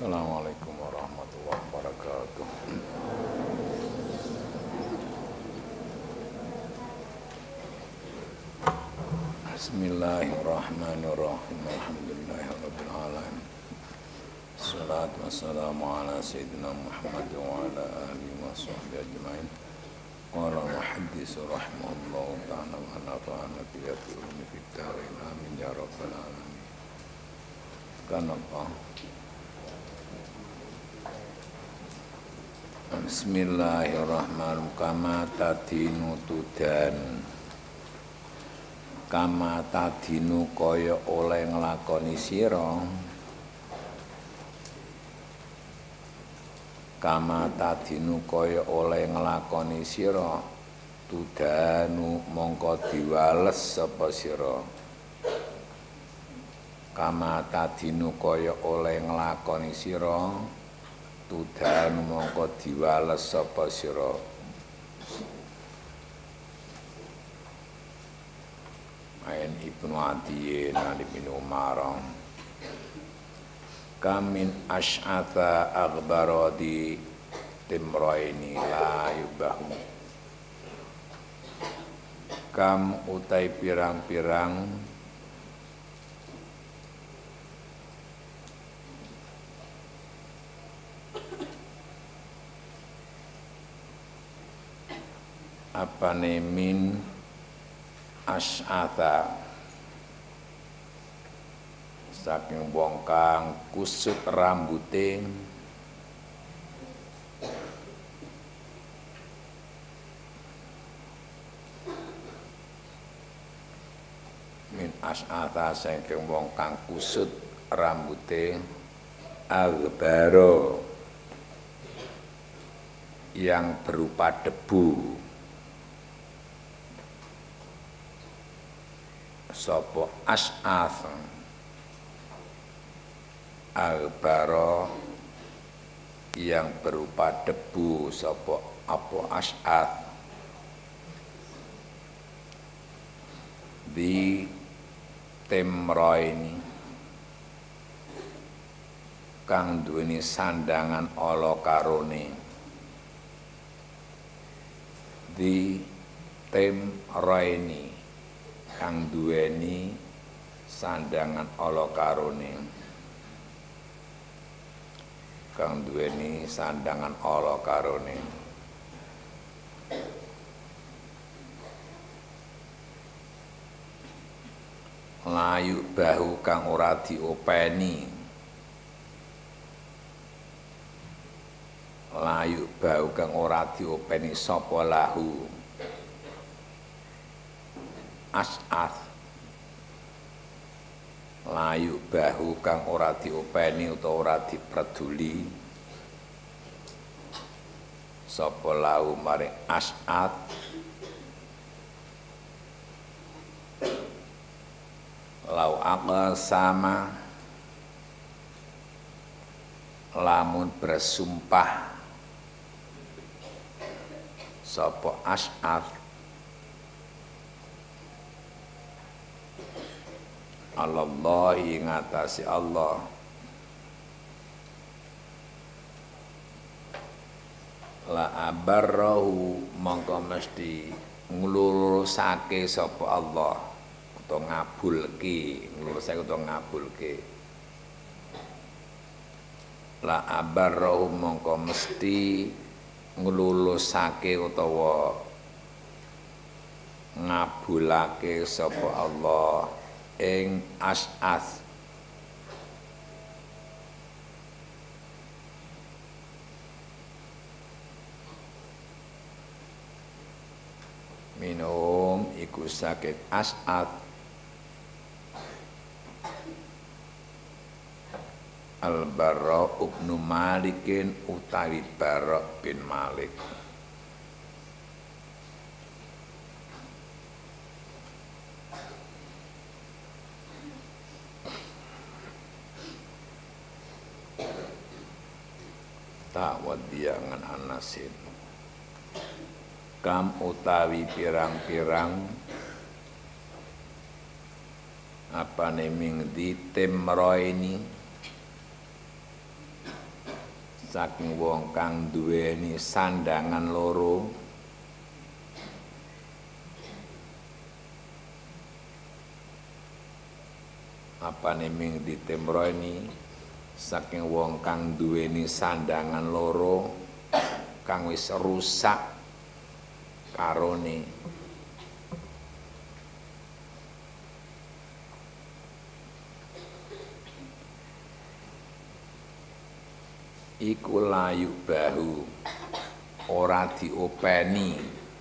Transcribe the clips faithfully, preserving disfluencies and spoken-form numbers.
Assalamualaikum warahmatullahi wabarakatuh. Bismillahirrahmanirrahim. Alhamdulillahirabbil alamin. Salatu wassalamu ala sayyidina Muhammad wa ala alihi washabbihi ajmain. Qala al-muhaddits rahimahullahu ta'ala wa nafa'ana bi ulumi fid dharain amin ya rabbal alamin. Kanapa? Bismillahirrahmanirrahim. Kama tadinu tudan, kama tadinu kaya oleh nglakoni sira, kama tadinu kaya oleh nglakoni sira, tudanu mongko diwales sapa sira. Kama tadinu kaya oleh nglakoni sira, tudanu mongko diwales sapa sira. Ain Ibnu Adiyin bin Umar. Kamin asy'atha aghbaradi timraini la yubahu. Kam utai pirang-pirang apane min asy'atha saking wong kang kusut rambute min asy'atha saking wong kang kusut rambute aghbaro yang berupa debu. Sopo asy'ath aghbaro yang berupa debu, sopo apa asy'ath di timraini kang duweni sandangan ala karone, di timraini kang duweni sandangan ala karone, kang duweni sandangan ala karone. Layu bahu kang ora diopeni, layu bahu kang ora diopeni sapa lahu asy'ath, layu bahu kang ora diopeni utawa ora dipreduli sapa lahu maring asy'ath lau aqal sama lamun bersumpah sapa asy'ath Allahi ngatasi Allah la abarrahu mongko mesti nglurusake sapa Allah utawa ngabulke, nglurusake utawa ngabulke. La abarrahu mongko mesti nglurusake utawa ngabulake sapa Allah ing asy'ath minum iku saking asy'ath Al-Barra ibnu Malikin utawi Barra bin Malik. Ta'wadiyangan anasin kam utawi pirang-pirang apane ming di timraini saking wong kang duweni sandangan loro apane ming ditemroni saking wong kang duweni sandangan loro kang wis rusak karone iku layu bahu ora diopeni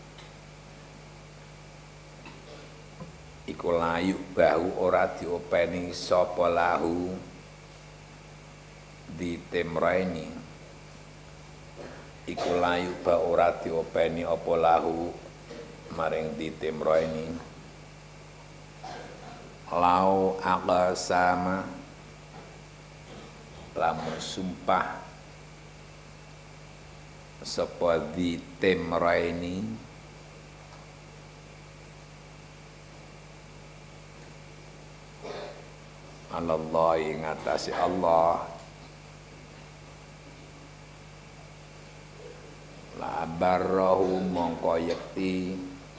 iku layu bahu ora diopeni sapa lahu ditemraini iku layu ba ora diopeni apa lahu maring ditemraini lau aqsama lamun sumpah sapa ditemraini Allah ing atase Allah la barrahu mongko yekti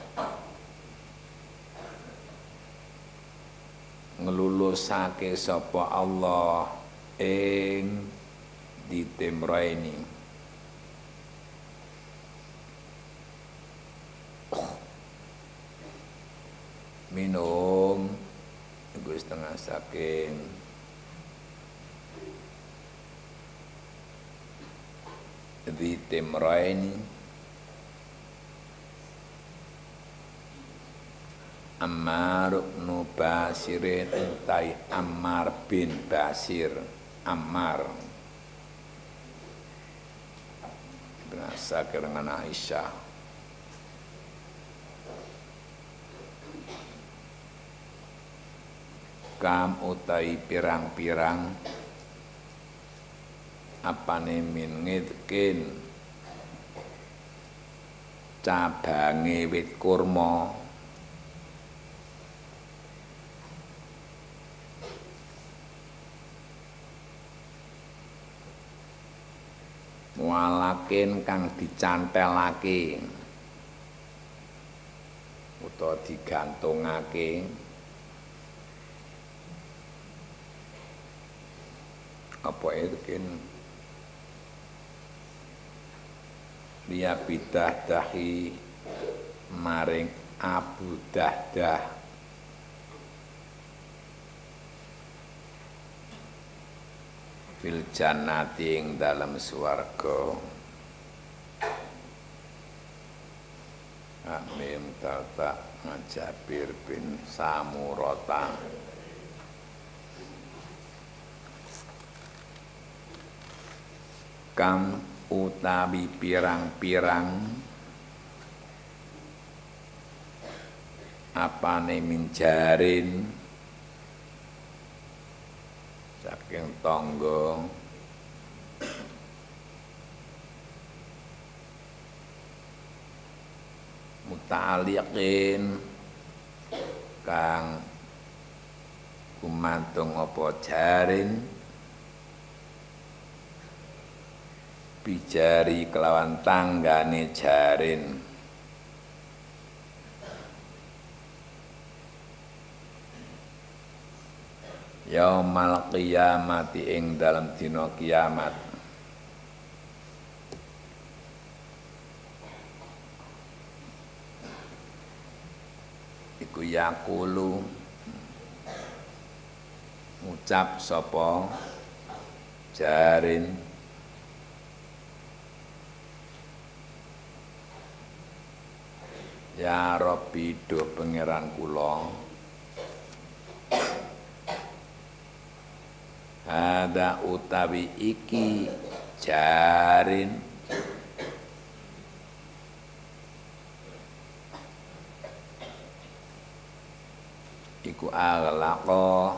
ngelulusake sapa Allah ing ditemraini minum iku setengah saking ditemraini Ammar bin Basirin entai Ammar bin Basir Ammar berasa dengan Aisyah kam utai pirang-pirang apane min ngidkin cabange wit kurma mualakin kang dicantelake utawa digantungake apa itu kan dia bidah dahi maring Abu Dahdah fil jannati ing dalam swarga Amin tata Jabir bin Samurata kam utawi pirang-pirang apane minjarin saking tangga muta'alliqin kang gumantung apa jarin bijari kelawan tanggane jarin yaumal qiyamati ing dalam dina kiamat iku yaqulu ngucap sapa jarin ya Rabbi do pangeran kula ada utawi iki jarin iku aghlaqa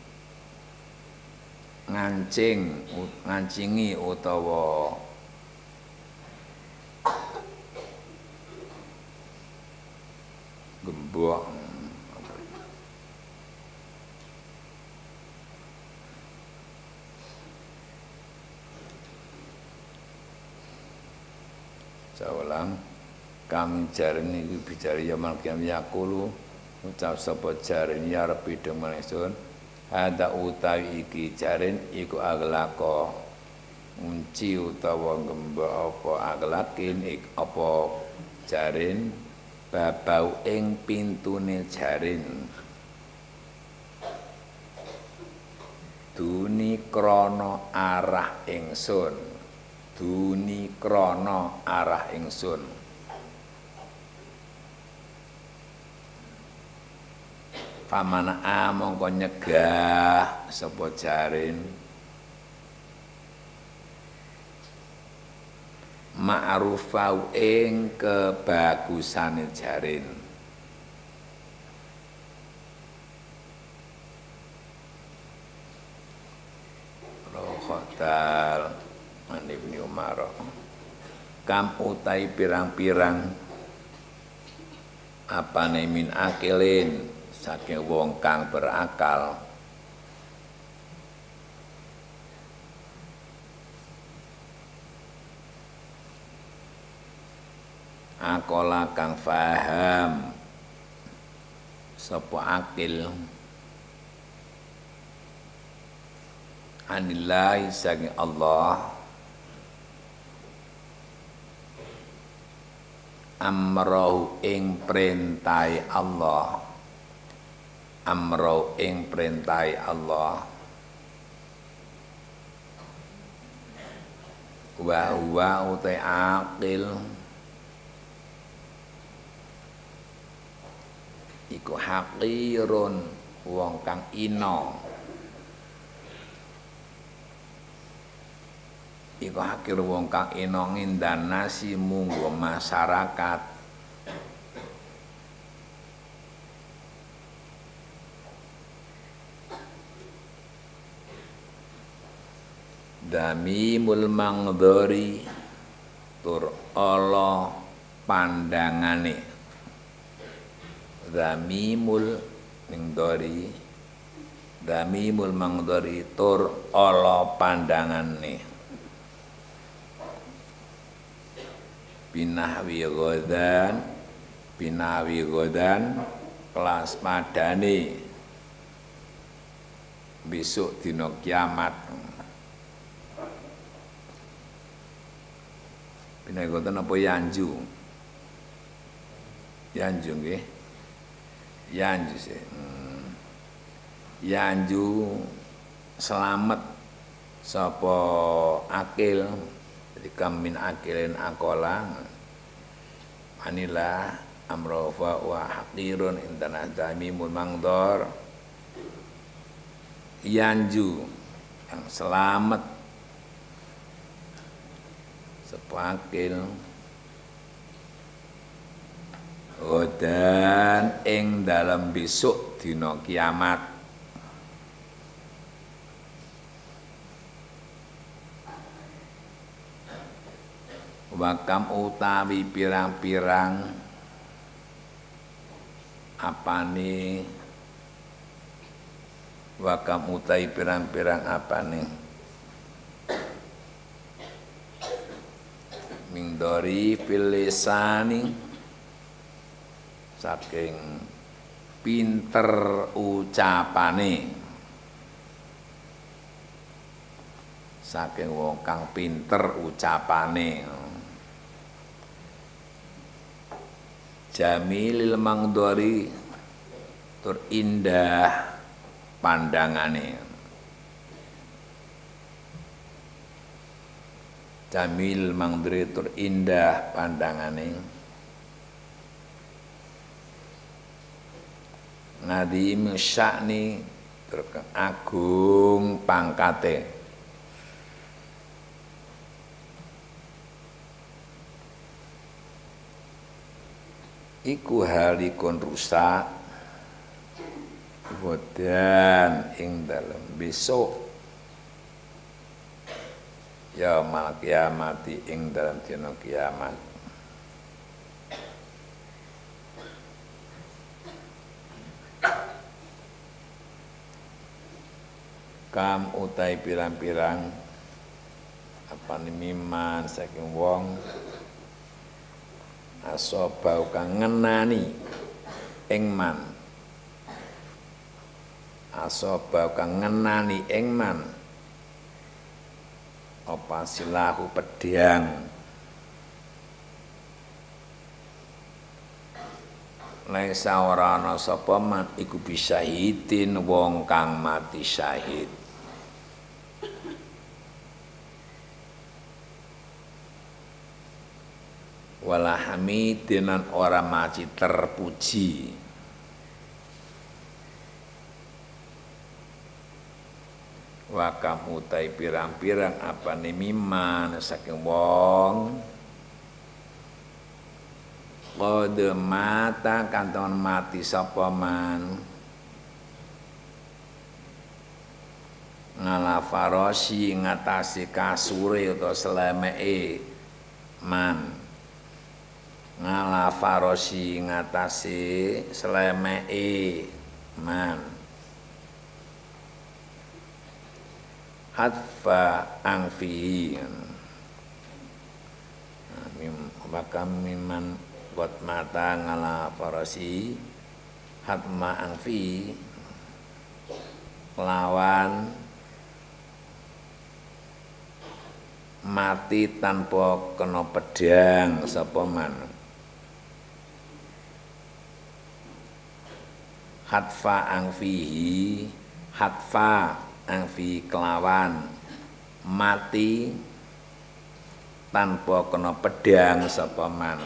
ngancing ngancingi utawa gembok Saulang kami jarin iki bicara yamal kiam yakulu ucap sapa jarin ya Rabbi demen ingsun ada utawi iki jarin iku aglako unci utawa gemba apa aglakin ik apa jarin babau ing pintune jarin duni krana arah ingsun duni krana arah ingsun pamana mongko nyegah sapa jarin ma'rufau ing kebagusane jarin rohotal Ibnu Umar kam utai pirang-pirang apane min akilin saking wong kang berakal akola kang faham sapa akil anillahi saking Allah amrahu ing perintai Allah amrahu ing perintai Allah wa huwa utai aqil iku haqirun wong kang ina iku hakir wong kang ina ngindan nasi munggo masyarakat damimul mangdori tur ala pandangane damimul mangdori damimul mangdori tur ala pandangane binahwi godan binahwi godan kelas padane besok dina kiamat binahwi godan apa yanju yanju nggih yanju sih hmm. yanju selamat sapa akil kam min akilin akola anila amrofa wa haqirun indana damimul mangdor yanju yang selamat sepakil dan ing dalam besok dina kiamat wakam utawi pirang-pirang apane wakam utawi pirang-pirang apane mingdori filisani saking pinter ucapane saking wong kang pinter ucapane jamilil mangdori tur indah pandangane jamil mangdori tur indah pandangane ngadim sya'ni tur agung pangkate iku halikun rusak godan ing dalem besok yaumul kiamati ing dalem dina kiamat kam utai pirang-pirang apa miman saking wong asobau kang ngenani ing man asobau kang ngenani ing man apa silahu pedang laisa ora ana sapa man iku bisyahidin wong kang mati syahid wala hamidinan ora maci terpuji wa kam utai pirang-pirang apane miman saking wong kode mata kanton mati sapa man ngala farosi ngatasi kasure utawa selemeke man ngala farosi ngatasi selemeke man hatfa angfihi mim maka miman kot mata ngala farasi hatma angfi lawan mati tanpa kena pedang sapa man hatfa angfihi hatfa angfi kelawan mati tanpa kena pedang sapa man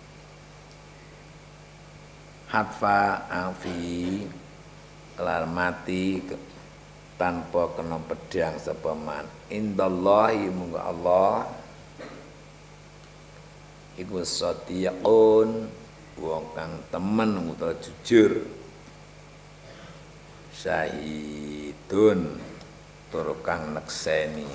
hatfa angfi kelar mati tanpa kena pedang sapa man indallahi munggo Allah iku sadiqun wong kang temen utawa jujur syahidun tur kang nekseni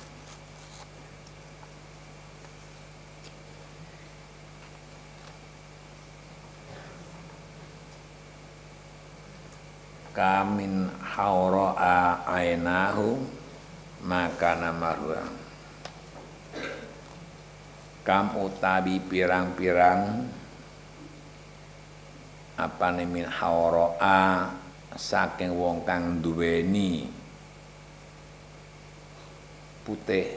kamin haura'a ainahu maka namarwa kam utabi pirang-pirang apane min haura'a saking wong kang duweni putih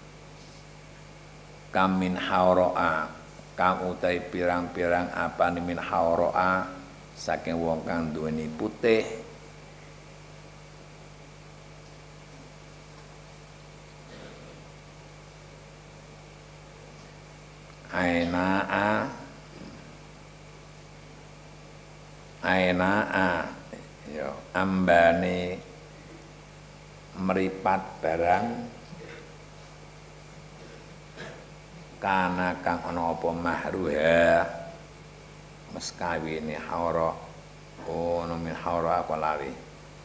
kamin haura'a kam utabi pirang-pirang apane min haura'a saking wong kang duweni putih aina'a aina'a ya ambane meripat barang kana kang ana apa mahruha mes kawine haura oh no min haura apa lali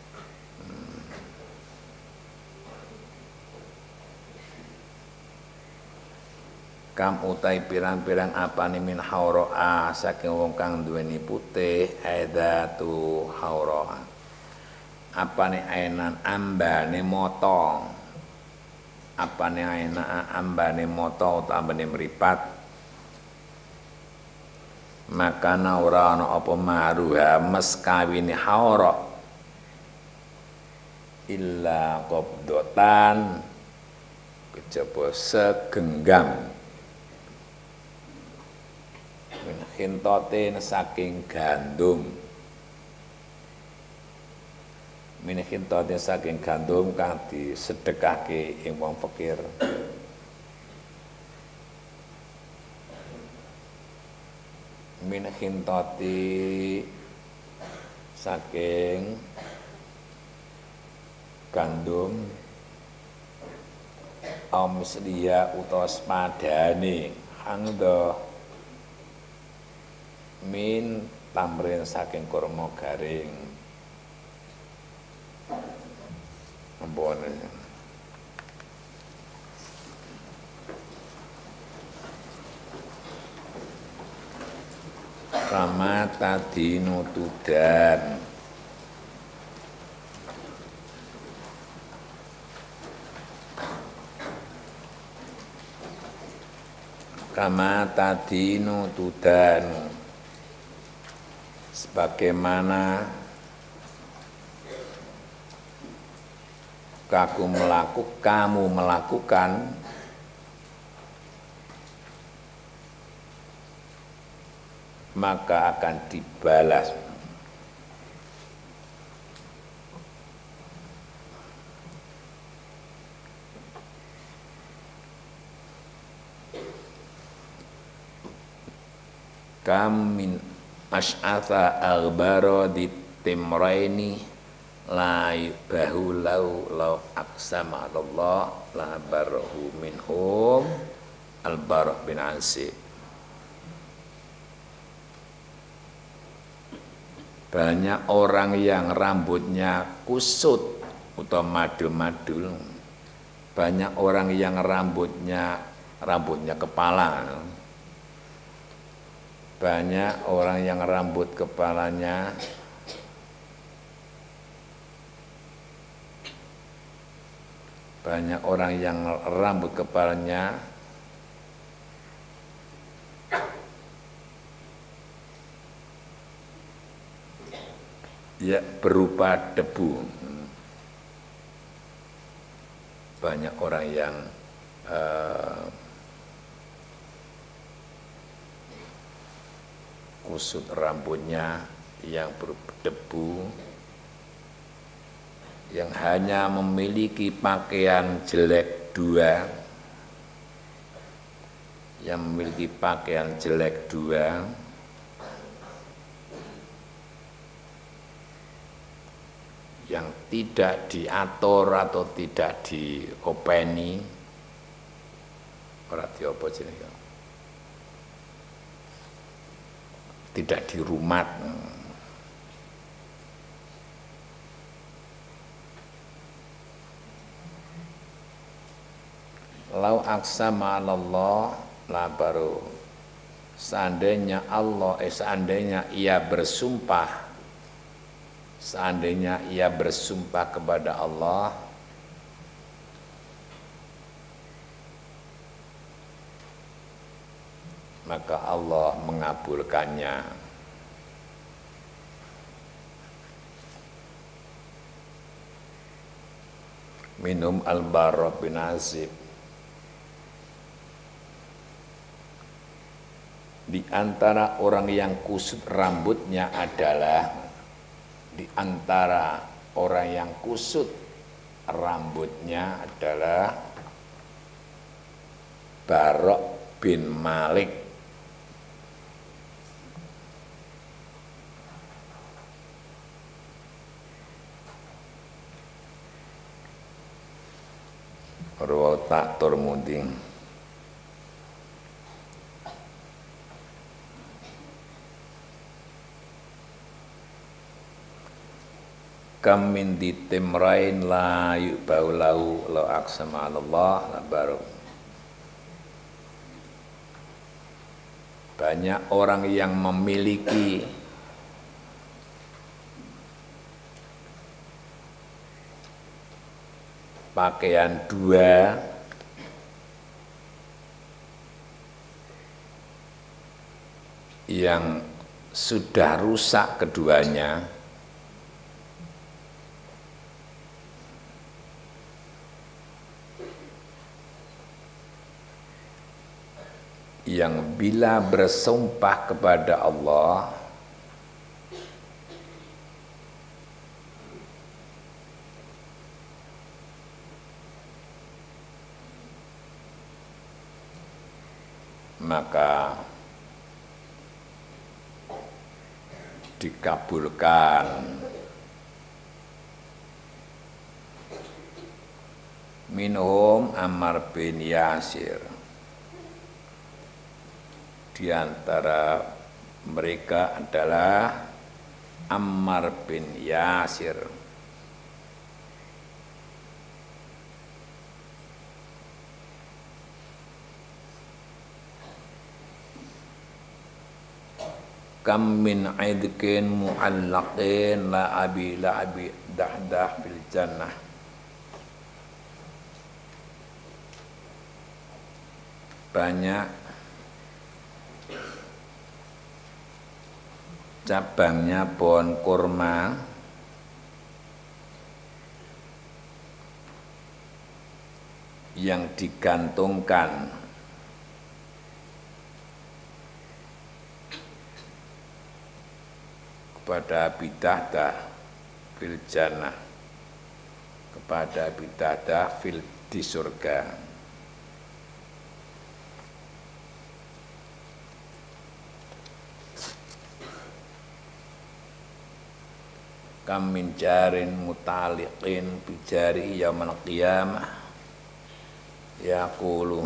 kam utai pirang-pirang apane min haura'a saking wong kang duweni putih aidatu haura'a apane ainan ambane mata apane aina ambane mata utawa ambane mripat maka ora ana apa maruha mes kawine haura illa qabdatan kejaba segenggam min khintatin saking gandum min khintatin saking gandum kang disedekahke ing wong fakir min khintati saking gandum amsliya utawa sepadane hangda min tamrin saking kurma garing ampun Rama tadi nutudan kama tadinu tudanu, sebagaimana kamu melakukan, kamu melakukan maka akan dibalas. Kam min asy'atha aghbara ditimraini la yubahu lau lau aqsama Allah la barahu minhum al-Bara' bin Azib. Banyak orang yang rambutnya kusut atau madul-madul. Banyak orang yang rambutnya rambutnya kepala. Banyak orang yang rambut kepalanya banyak orang yang rambut kepalanya ya berupa debu. Banyak orang yang uh, kusut rambutnya yang berdebu, yang hanya memiliki pakaian jelek dua, yang memiliki pakaian jelek dua, yang tidak diatur atau tidak diopeni, ora diopo jenenge, tidak dirumat. Lau aqsama Allah la baru, seandainya Allah eh seandainya ia bersumpah seandainya ia bersumpah kepada Allah, maka Allah mengabulkannya. Minum al-Bara' bin Azib, di antara orang yang kusut rambutnya adalah di antara orang yang kusut rambutnya adalah Bara' bin Malik. Rawahu Tirmidzi. Kam min ditimrain la yu'bau lahu la aqsama 'ala Allah la baru. Banyak orang yang memiliki pakaian dua, yang sudah rusak keduanya, yang bila bersumpah kepada Allah maka dikabulkan. Minhum Ammar bin Yasir, di antara mereka adalah Ammar bin Yasir. Kam min aidkin mu'allaqin la abi la abi dahdah fil jannah. Banyak cabangnya pohon kurma yang digantungkan kepada bid'ah fil jannah, kepada bid'ah fil di surga. Kam min jarin mutaliqin bijari yaumil qiyamah yaqulu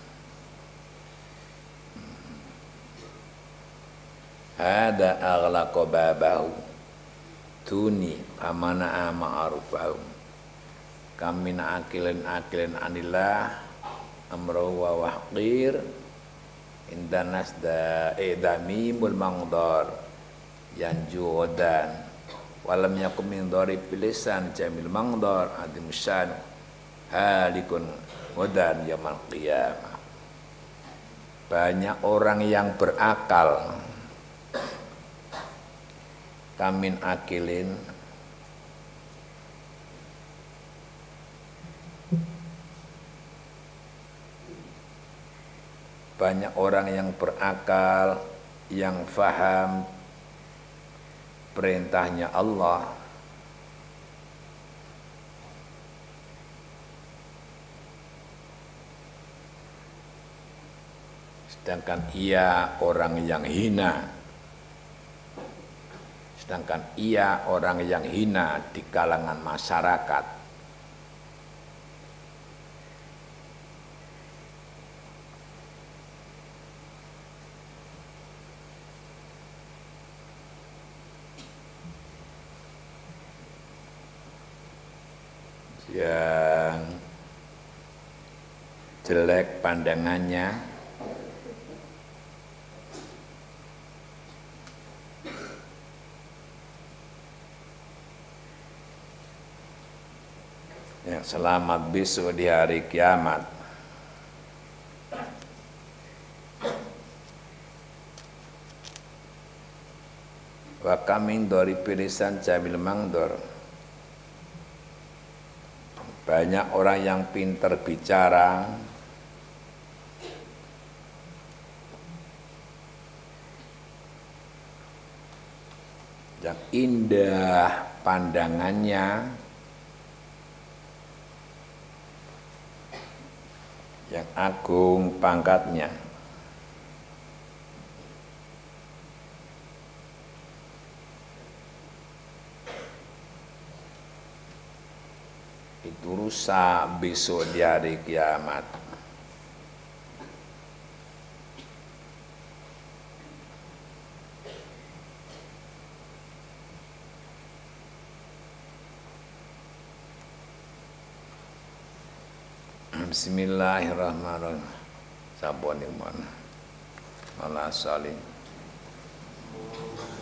hada aghlaqa babahu tuni amana ma'arufahu kam min akilin akilin anillah amru wa wahqir indanas da idamimul mangdar yanju odan walam yakum min dhari bilisan jamil mangdar adim syan halikun wadan yaumil qiyamah. Banyak orang yang berakal, kamin akilin banyak orang yang berakal, yang faham perintahnya Allah, sedangkan ia orang yang hina, sedangkan ia orang yang hina di kalangan masyarakat. Yang jelek pandangannya, yang selamat besok di hari kiamat. Wa kamin dari pilisan jamil mangdor. Banyak orang yang pintar bicara, yang indah pandangannya, yang agung pangkatnya. Itu rusak besok di hari kiamat. Bismillahirrahmanirrahim. Sampun iman. Malah salim.